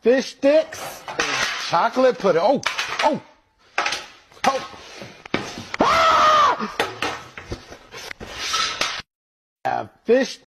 fish sticks, chocolate pudding. Oh, oh, oh. Ah! Have fish